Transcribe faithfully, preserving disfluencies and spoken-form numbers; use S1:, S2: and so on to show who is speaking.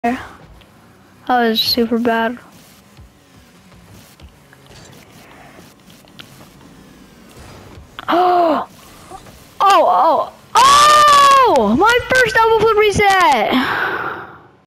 S1: That was super bad. Oh! Oh! Oh! Oh! My first double flip reset!